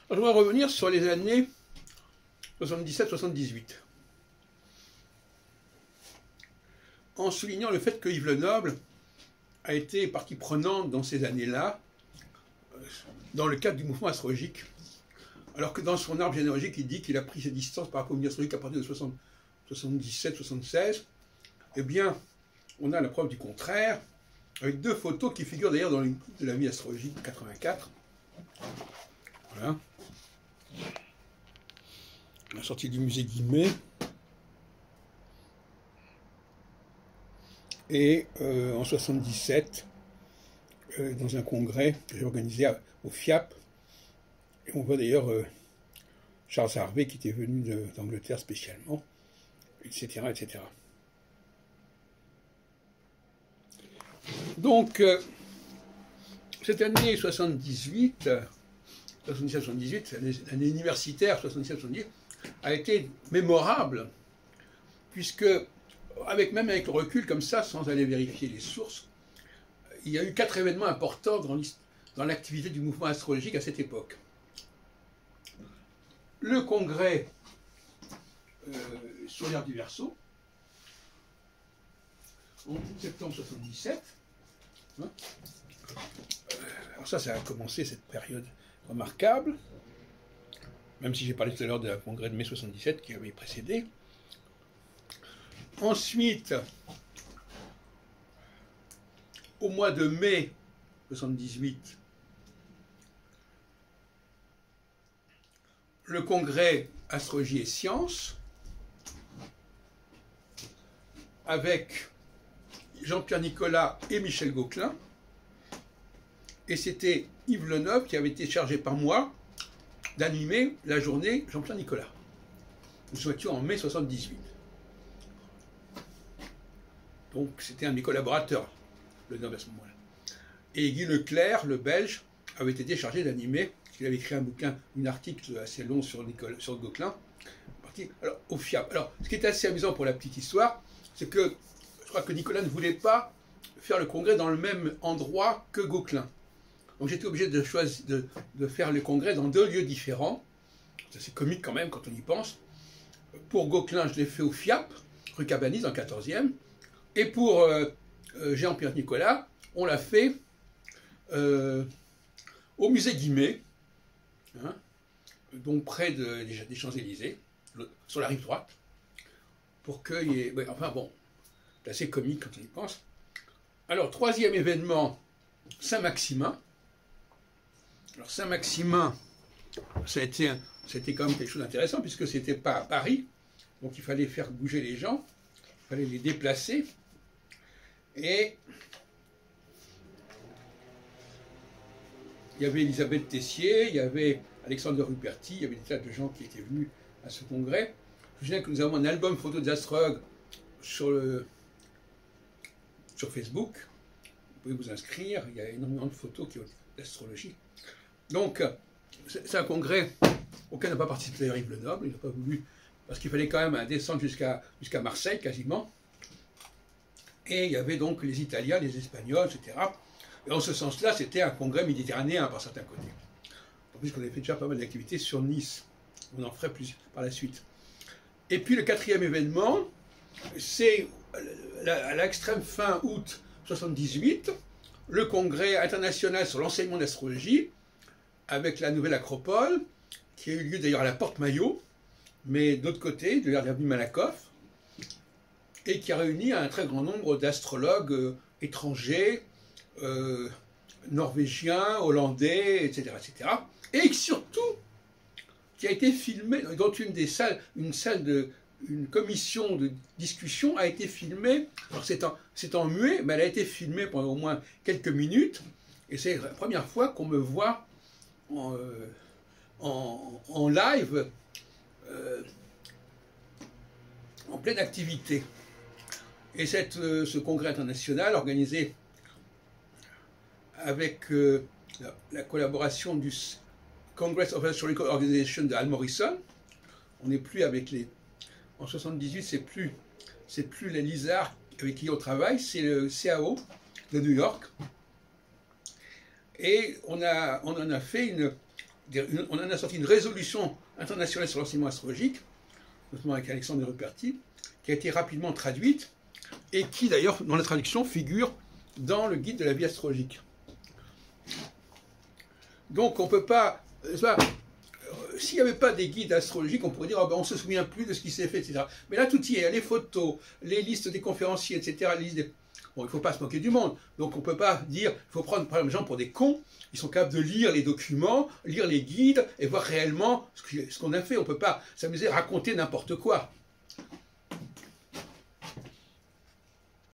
Je voudrais revenir sur les années 77-78, en soulignant le fait que Yves Lenoble a été partie prenante dans ces années-là, dans le cadre du mouvement astrologique, alors que dans son arbre généalogique, il dit qu'il a pris ses distances par rapport au mouvement astrologique à partir de 77-76. Eh bien, on a la preuve du contraire, avec deux photos qui figurent d'ailleurs dans le livre de la vie astrologique de 84. Voilà. La sortie du musée Guimet. Et en 77, dans un congrès que j'ai organisé au FIAP, et on voit d'ailleurs Charles Harvey qui était venu d'Angleterre spécialement, etc., etc. Donc, cette année 77-78, l'année universitaire 77-78, a été mémorable, puisque, même avec le recul comme ça, sans aller vérifier les sources, il y a eu 4 événements importants dans l'activité du mouvement astrologique à cette époque. Le congrès sur l'ère du Verseau, en septembre 77. Alors ça a commencé cette période remarquable, même si j'ai parlé tout à l'heure de la congrès de mai 77 qui avait précédé. Ensuite, au mois de mai 78, le congrès Astrologie et Sciences, avec Jean-Pierre Nicolas et Michel Gauquelin, et c'était Yves Lenoble qui avait été chargé par moi d'animer la journée Jean-Pierre Nicolas. Nous étions en mai 78. Donc c'était un de mes collaborateurs, Lenoble à ce moment-là. Et Guy Leclerc, le Belge, avait été chargé d'animer, il avait écrit un article assez long sur Gauquelin, alors, au FIAP. Alors, ce qui est assez amusant pour la petite histoire, c'est que je crois que Nicolas ne voulait pas faire le congrès dans le même endroit que Gauquelin. Donc j'étais obligé de faire le congrès dans 2 lieux différents. C'est assez comique quand même quand on y pense. Pour Gauquelin, je l'ai fait au FIAP, rue Cabanis, dans le 14e. Et pour Jean-Pierre Nicolas, on l'a fait au musée Guimet, hein, donc près des Champs-Élysées, sur la rive droite, pour qu'il y ait... Enfin bon, c'est assez comique quand on y pense. Alors, 3e événement, Saint-Maximin. Alors, Saint-Maximin, c'était quand même quelque chose d'intéressant, puisque c'était pas à Paris, donc il fallait faire bouger les gens, il fallait les déplacer, et il y avait Elisabeth Tessier, il y avait Alexandre Ruperti, il y avait des tas de gens qui étaient venus à ce congrès. Je me souviens que nous avons un album photo des astrologues sur Facebook. Vous pouvez vous inscrire, il y a énormément de photos d'astrologie. Donc, c'est un congrès auquel n'a pas participé Yves Lenoble, il n'a pas voulu, parce qu'il fallait quand même descendre jusqu'à Marseille quasiment. Et il y avait donc les Italiens, les Espagnols, etc. Et en ce sens-là, c'était un congrès méditerranéen par certains côtés. Puisqu'on avait fait déjà pas mal d'activités sur Nice. On en ferait plus par la suite. Et puis le 4e événement, c'est à l'extrême fin août 78, le congrès international sur l'enseignement d'astrologie, avec la nouvelle Acropole, qui a eu lieu d'ailleurs à la Porte Maillot, mais d'autre côté, de l'avenue Malakoff, et qui a réuni un très grand nombre d'astrologues étrangers, norvégiens, hollandais, etc., etc., et surtout qui a été filmé, dont une commission de discussion a été filmée. Alors c'est en muet, mais elle a été filmée pendant au moins quelques minutes, et c'est la première fois qu'on me voit en live, en pleine activité. Et ce congrès international organisé avec la collaboration du Congress of Astrological Organization de Al Morrison. On n'est plus avec en 78, c'est plus les Lizards avec qui on travaille, c'est le CAO de New York. Et on en a fait on en a sorti une résolution internationale sur l'enseignement astrologique, notamment avec Alexandre Ruperti, qui a été rapidement traduite, et qui d'ailleurs, dans la traduction, figure dans le guide de la vie astrologique. Donc on ne peut pas... s'il n'y avait pas des guides astrologiques, on pourrait dire on ne se souvient plus de ce qui s'est fait, etc. Mais là, tout y est, les photos, les listes des conférenciers, etc. Bon, il ne faut pas se moquer du monde. Donc on ne peut pas dire, il faut prendre par exemple les gens pour des cons. Ils sont capables de lire les documents, lire les guides et voir réellement ce qu'on a fait. On ne peut pas s'amuser à raconter n'importe quoi.